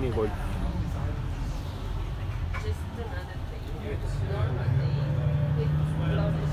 naging cold. Just another thing. Normal day, it's cloudy